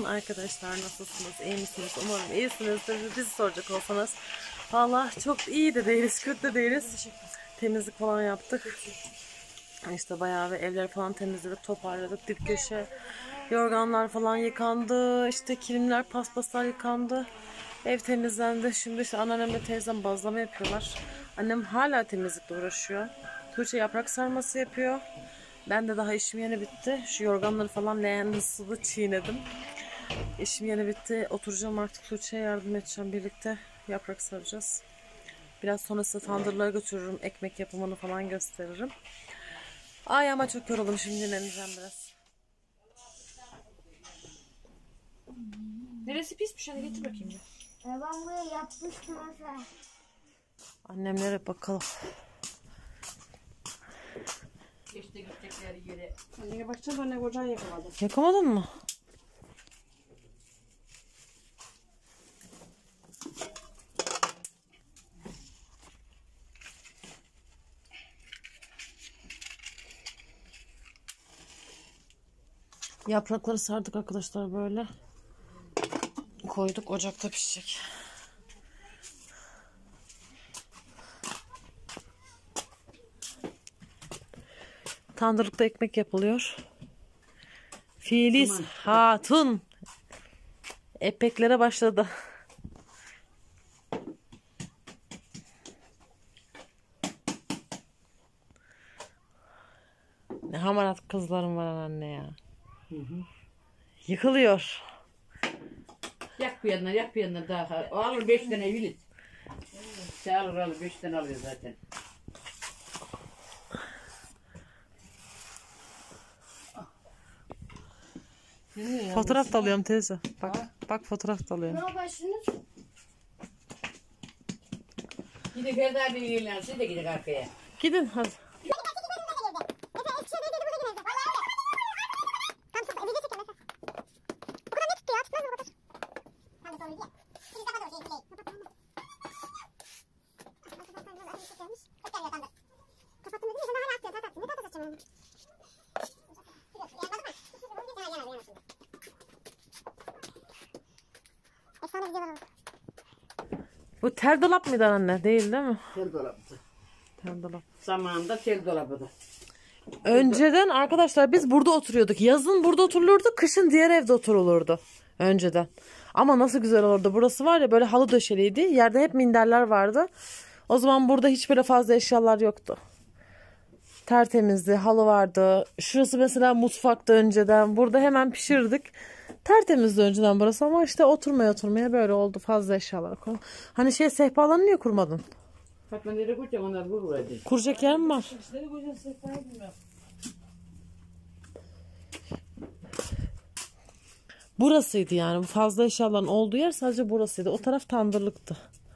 Günaydın arkadaşlar, nasılsınız, iyi misiniz? Umarım iyisinizdir. Bizi soracak olsanız valla çok iyi de değiliz, kötü de değiliz. Temizlik falan yaptık. İşte bayağı bir evleri falan temizledik, toparladık. Dip köşe yorganlar falan yıkandı. İşte kilimler, paspaslar yıkandı. Ev temizlendi. Şimdi işte anneannemle teyzem bazlama yapıyorlar. Annem hala temizlikle uğraşıyor. Tuğçe yaprak sarması yapıyor. Ben de daha işim yeni bitti. Şu yorganları falan leğenli sıvı çiğnedim. İşim yeni bitti. Oturacağım artık, Tuğçe'ye yardım edeceğim. Birlikte yaprak saracağız. Biraz sonra size tandırlara götürürüm. Ekmek yapımını falan gösteririm. Ay ama çok yoruldum. Şimdi dinleneceğim biraz. Neresi pismiş? Hadi getir bakayım bir. Ben buraya yapmıştım mesela. Annemlere bakalım. İşte gidecekleri yere. Anneye bakacağız, anne kocan yakaladı. Yakamadın mı? Yaprakları sardık arkadaşlar böyle. Koyduk, ocakta pişecek. Tandırlıkta ekmek yapılıyor. Filiz Hatun epeklere başladı. Ne hamarat kızlarım var anne ya. Yıkılıyor. Yak bir yanına, yak bir yanına daha. O alır 5 tane vilit. Sen alır 5 tane alıyor zaten. Fotoğraf da alıyorum teyze. Bak, bak fotoğraf da alıyorum. Ne başınız? Gidin Ferda abi iyiler, siz de gidin arkaya. Gidin hadi. Bu tel dolap mıydı anne? Değil mi? Tel dolabı. Tel dolap. Zamanında tel dolabı. Önceden arkadaşlar biz burada oturuyorduk. Yazın burada oturulurdu, kışın diğer evde oturulurdu. Önceden. Ama nasıl güzel olurdu. Burası var ya, böyle halı döşeliydi. Yerde hep minderler vardı. O zaman burada hiç böyle fazla eşyalar yoktu. Tertemizdi, halı vardı. Şurası mesela mutfaktı önceden. Burada hemen pişirdik. Tertemizdi önceden burası ama işte oturmaya böyle oldu. Fazla eşyalar koy. Hani sehpalarını niye kurmadın? Fatma nereye koyacağım, onlar vururaydı. Kuracak yer mi var? Nereye koyacağım sehpayı bilmiyorum. Burasıydı yani. Fazla eşyaların olduğu yer sadece burasıydı. O taraf tandırlıktı.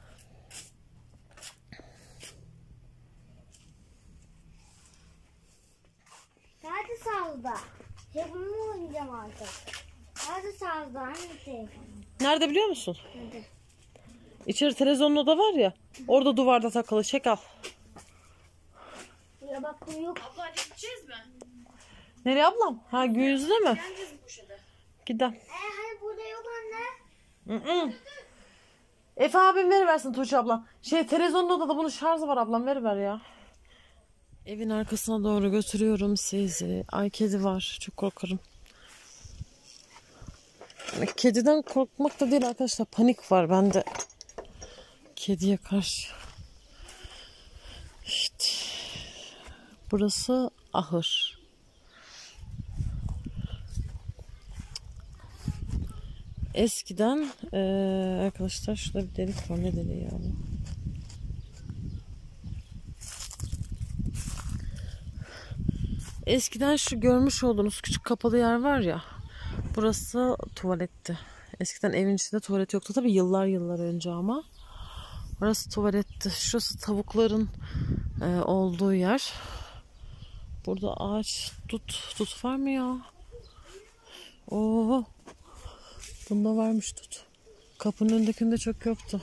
Nerede sağda? Telefonumu oynayacağım artık. Nerede sağda? Hangi telefon? Nerede biliyor musun? Nerede? İçeri televizyonun oda var ya. Orada duvarda takılı. Çek al. Ya bak bu yok. Abla hadi gideceğiz mi? Nereye ablam? Ha, gün yüzüde mi? Geleceğiz bu kuşada. Gidelim. Hani burada yok anne. Hı. Efe abim veriversin Tuğçe abla. Televizyonun odada bunun şarjı var ablam, veriver ya. Evin arkasına doğru götürüyorum sizi. Ay, kedi var. Çok korkarım. Kediden korkmak da değil arkadaşlar. Panik var bende. Kediye karşı. İşte. Burası ahır. Eskiden arkadaşlar şurada bir delik var. Ne deliği yani? Eskiden şu görmüş olduğunuz küçük kapalı yer var ya. Burası tuvaletti. Eskiden evin içinde tuvalet yoktu. Tabii yıllar önce ama. Burası tuvaletti. Şurası tavukların olduğu yer. Burada ağaç tut var mı ya? Oo. Bunda varmış tut. Kapının önündekinde çok yoktu.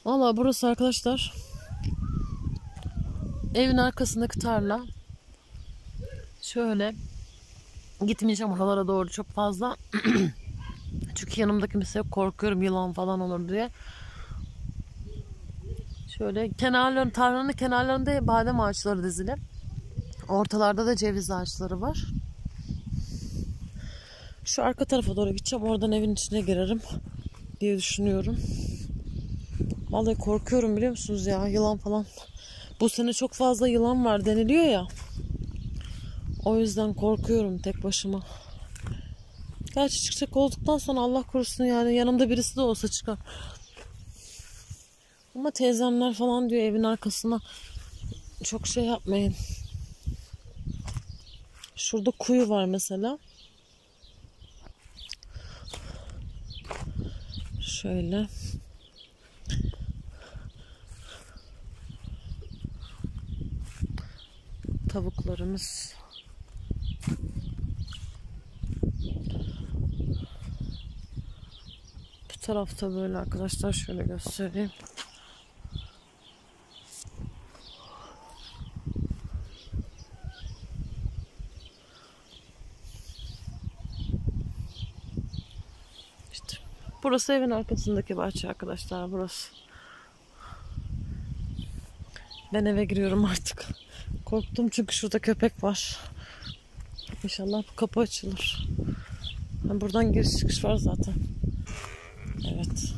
Valla burası arkadaşlar evin arkasındaki tarla. Şöyle gitmeyeceğim oralara doğru çok fazla. Çünkü yanımda kimse yok, korkuyorum yılan falan olur diye. Şöyle kenarların, tarlanın kenarlarında badem ağaçları dizili. Ortalarda da ceviz ağaçları var. Şu arka tarafa doğru gideceğim. Oradan evin içine girerim diye düşünüyorum. Vallahi korkuyorum biliyor musunuz ya, yılan falan. Bu sene çok fazla yılan var deniliyor ya. O yüzden korkuyorum tek başıma. Gerçi çıkacak olduktan sonra Allah korusun yani yanımda birisi de olsa çıkar. Ama teyzemler falan diyor evin arkasına çok şey yapmayın. Şurada kuyu var mesela. Şöyle. Tavuklarımız. Bu tarafta böyle arkadaşlar, şöyle göstereyim. İşte burası evin arkasındaki bahçe arkadaşlar, burası. Ben eve giriyorum artık. Korktum çünkü şurada köpek var. İnşallah bu kapı açılır. Buradan giriş çıkış var zaten. Evet.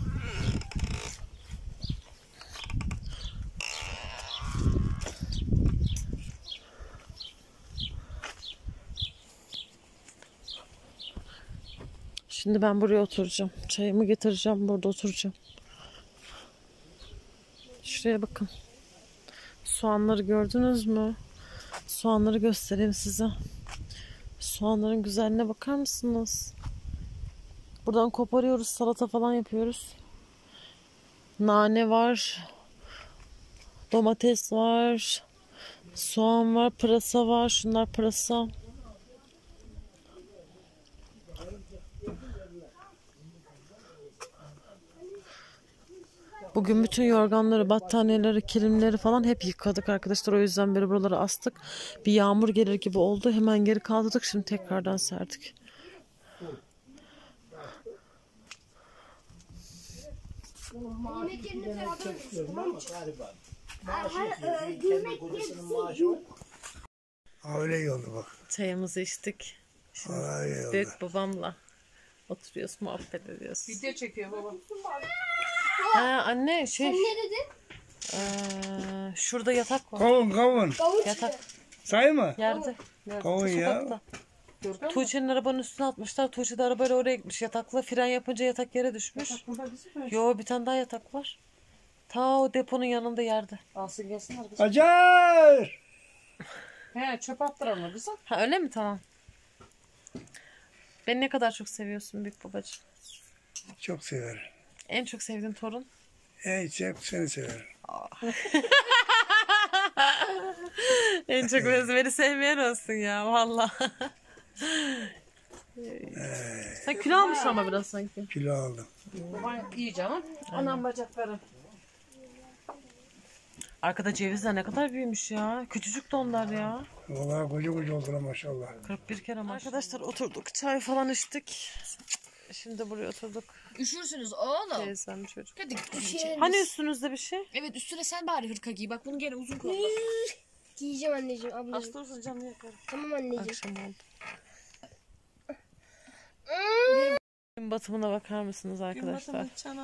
Şimdi ben buraya oturacağım. Çayımı getireceğim. Burada oturacağım. Şuraya bakın. Soğanları gördünüz mü? Soğanları göstereyim size. Soğanların güzelliğine bakar mısınız? Buradan koparıyoruz. Salata falan yapıyoruz. Nane var. Domates var. Soğan var. Pırasa var. Şunlar pırasa. Bugün bütün yorganları, battaniyeleri, kilimleri falan hep yıkadık arkadaşlar. O yüzden beri buraları astık. Bir yağmur gelir gibi oldu. Hemen geri kaldırdık. Şimdi tekrardan serdik. Öyle iyi oldu bak. Çayımızı içtik. Şimdi Vallahi iyi oldu. büyük babamla oturuyoruz, muhabbet ediyoruz. Video çekiyor baba. Ha anne şey. Ne dedin? Şurada yatak var. Kavun. Yatak Say mı? yerde. Kavun ya. Sokakta. Tuğçe'nin arabanın üstüne atmışlar. Tuğçe de arabayla oraya gitmiş yatakla. Fren yapınca yatak yere düşmüş. Yo, bir tane daha yatak var. Ta o deponun yanında yerde. Alsın gelsinler. Hacer! He, çöp attıralım kızım. Ha öyle mi? Tamam. Beni ne kadar çok seviyorsun büyük babacığım? Çok severim. En çok sevdiğin torun? Çok seni severim. En çok beni sevmeyen olsun ya valla. Sen kilo almışsın ama biraz sanki. Kilo aldım. Baban iyi canım. Anam bacakları. Arkada cevizler ne kadar büyümüş ya. Küçücük de onlar ya. Vallahi koca koca oldular maşallah. 41 kere maşallah. Arkadaşlar oturduk. Çay falan içtik. Şimdi buraya oturduk. Üşürsünüz oğlum. Teyzem çocuk. Hadi Hani üstünüzde bir şey? Evet, üstüne sen bari hırka giy. Bak bunu gene uzun kollu. Giyeceğim anneciğim, ablacığım. Hasta olsun canını yakarım. Tamam anneciğim. Akşam oldu. Gün batımına bakar mısınız arkadaşlar?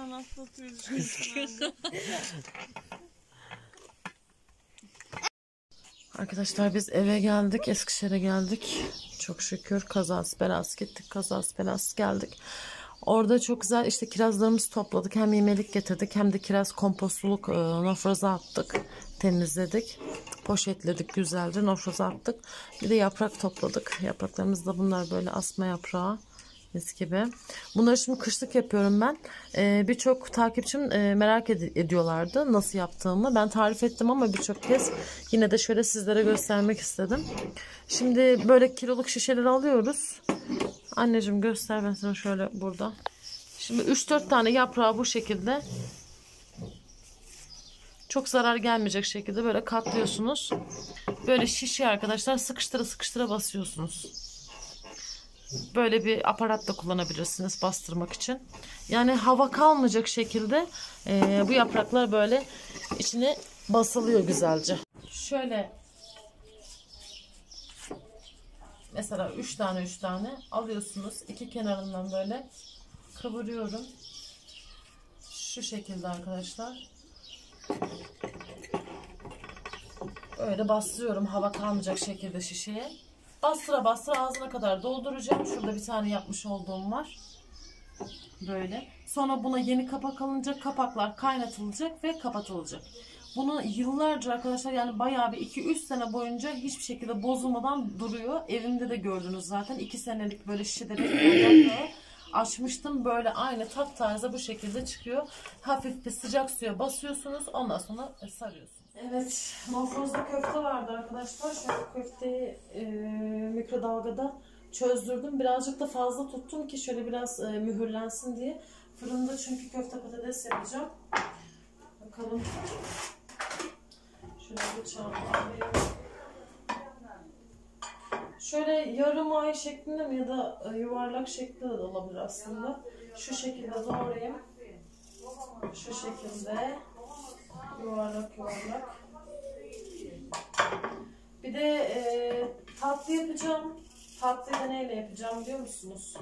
Arkadaşlar biz eve geldik. Eskişehir'e geldik. Çok şükür kazası belası gittik. Kazası belası geldik. Orada çok güzel işte kirazlarımızı topladık. Hem yemelik getirdik hem de kiraz kompostuluk nofraza attık. Temizledik. Poşetledik güzelce. Nofraza attık. Bir de yaprak topladık. Yapraklarımız da bunlar böyle asma yaprağı. Mis gibi. Bunları şimdi kışlık yapıyorum ben. Birçok takipçim merak ediyorlardı nasıl yaptığımı. Ben tarif ettim ama birçok kez yine de şöyle sizlere göstermek istedim. Şimdi böyle kiloluk şişeleri alıyoruz. Anneciğim göster, ben sana şöyle burada. Şimdi 3-4 tane yaprağı bu şekilde Çok zarar gelmeyecek şekilde böyle katlıyorsunuz. Böyle şişiyor arkadaşlar. Sıkıştıra sıkıştıra basıyorsunuz. Böyle bir aparat da kullanabilirsiniz bastırmak için. Yani hava kalmayacak şekilde bu yapraklar böyle içine basılıyor güzelce. Şöyle mesela 3 tane alıyorsunuz. İki kenarından böyle kıvırıyorum. Şu şekilde arkadaşlar. Öyle bastırıyorum hava kalmayacak şekilde şişeye. Bastıra bastıra ağzına kadar dolduracağım. Şurada bir tane yapmış olduğum var. Böyle. Sonra buna yeni kapak alınacak. Kapaklar kaynatılacak ve kapatılacak. Bunu yıllarca arkadaşlar, yani bayağı bir 2-3 sene boyunca hiçbir şekilde bozulmadan duruyor. Evimde de gördünüz zaten. 2 senelik böyle şişede bekliyor. Açmıştım, böyle aynı taptaze bu şekilde çıkıyor. Hafif bir sıcak suya basıyorsunuz. Ondan sonra sarıyorsunuz. Evet, mafrozda köfte vardı arkadaşlar. Şu köfteyi mikrodalgada çözdürdüm. Birazcık da fazla tuttum ki şöyle biraz mühürlensin diye. Fırında çünkü köfte patates yapacağım. Bakalım. Şöyle bıçağımı alayım. Şöyle yarım ay şeklinde mi ya da yuvarlak şeklinde de olabilir aslında. Şu şekilde doğrayayım. Şu şekilde. Yuvarlak. Bir de tatlı yapacağım. Tatlıyı da neyle yapacağım biliyor musunuz?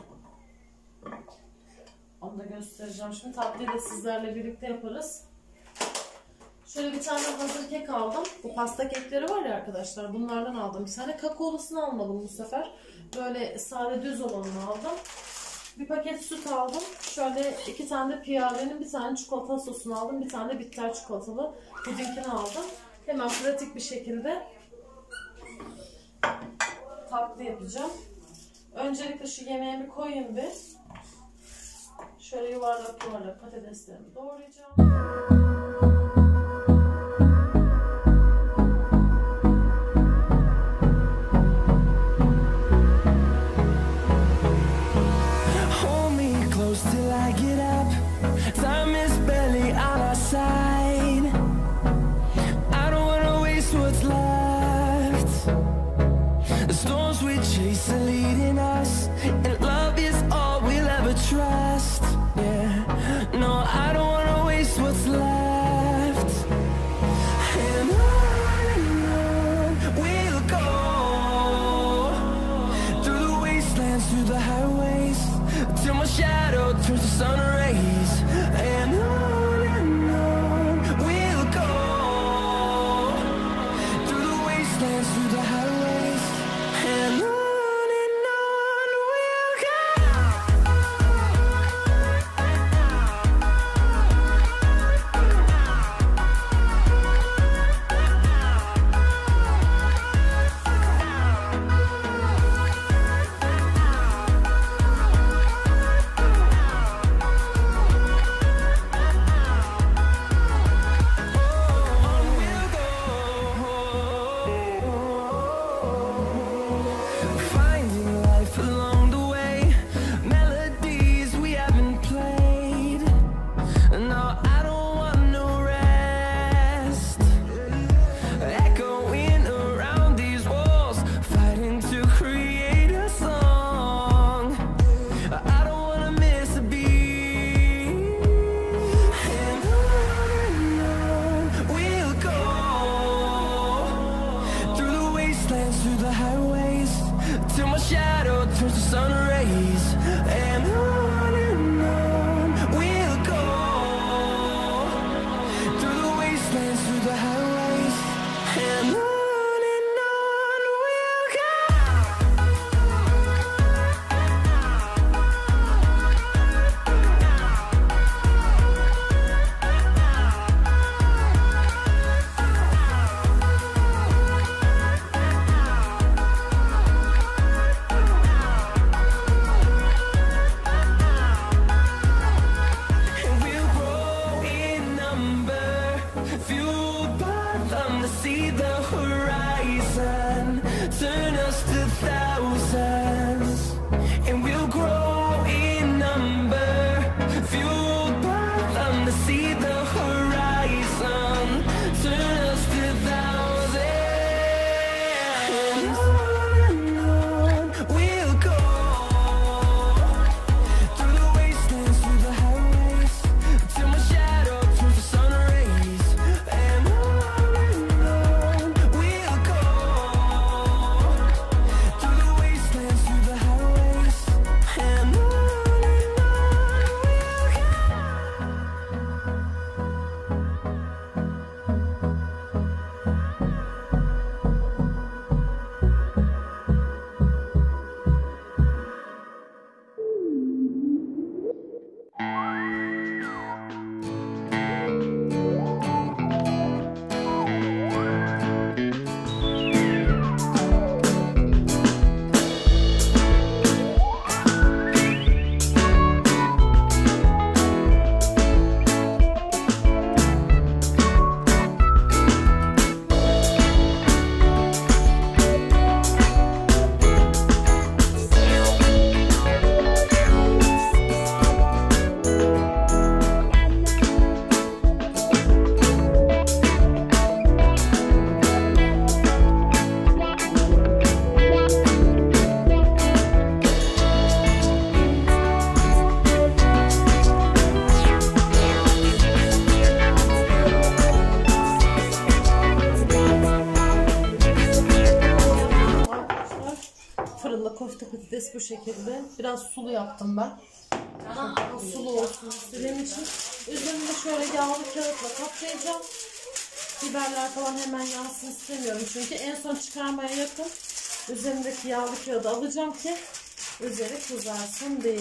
Onu da göstereceğim. Şimdi tatlıyı da sizlerle birlikte yaparız. Şöyle bir tane hazır kek aldım. Bu pasta kekleri var ya arkadaşlar. Bunlardan aldım. Bir tane kakaolusunu almadım bu sefer. Böyle sade düz olanını aldım. Bir paket süt aldım. Şöyle 2 tane de piyarenin, bir tane çikolata sosunu aldım. Bir tane de bitter çikolatalı pudingini aldım. Hemen pratik bir şekilde tatlı yapacağım. Öncelikle şu yemeğimi koyayım bir. Şöyle yuvarlak patateslerimi doğrayacağım. patates bu şekilde. Biraz sulu yaptım ben. Daha sulu olsun istediğim için. Üzerinde şöyle yağlı kağıtla kaplayacağım. Biberler falan hemen yansın istemiyorum. Çünkü en son çıkarmaya yakın üzerindeki yağlı kağıdı alacağım ki üzeri kızarsın diye.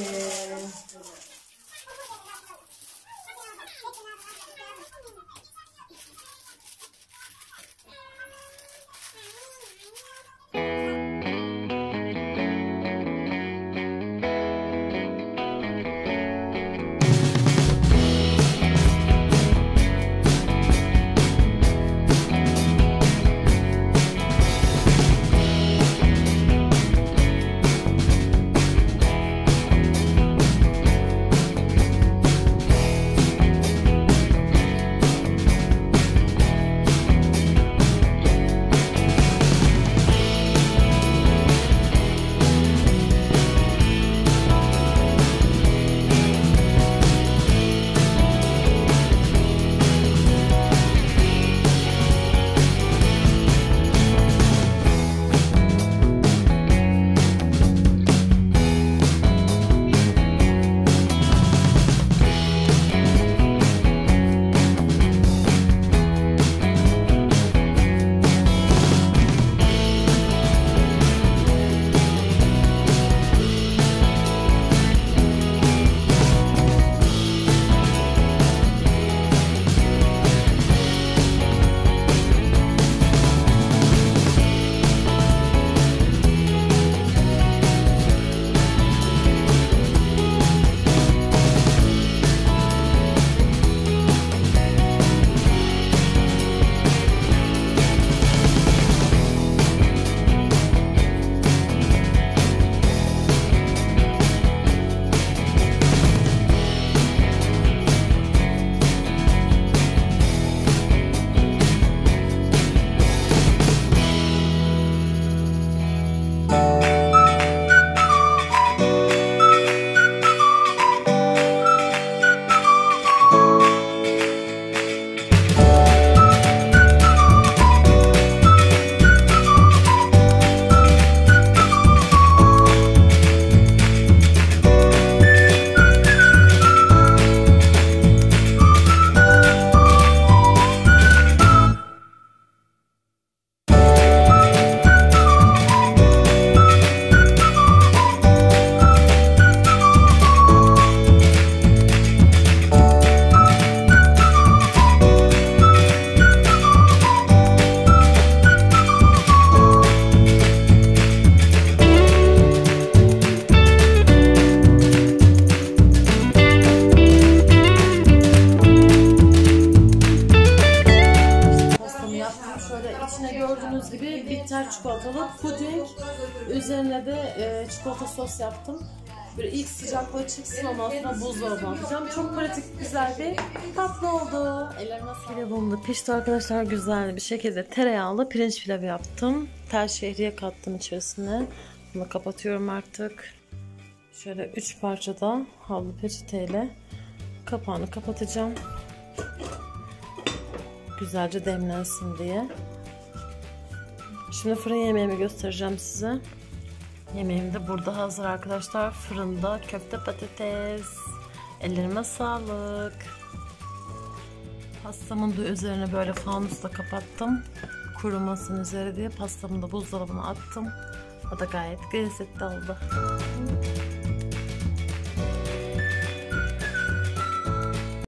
Çikolatalı puding, üzerine de çikolata sos yaptım. Böyle ilk sıcaklığı çıksın, ondan sonra buzdolabına atacağım. Çok pratik, güzel bir tatlı oldu. Ellerime sağlık. Pilavım da pişti arkadaşlar, güzel bir şekilde tereyağlı pirinç pilavı yaptım. Tel şehriye kattım içerisine. Bunu kapatıyorum artık. Şöyle 3 parçada havlu peçeteyle kapağını kapatacağım. Güzelce demlensin diye. Şimdi fırın yemeğimi göstereceğim size. Yemeğim de burada hazır arkadaşlar. Fırında köfte patates. Ellerime sağlık. Pastamın da üzerine böyle fanusla kapattım. Kurumasın üzeri diye pastamı da buzdolabına attım. O da gayet lezzetli oldu.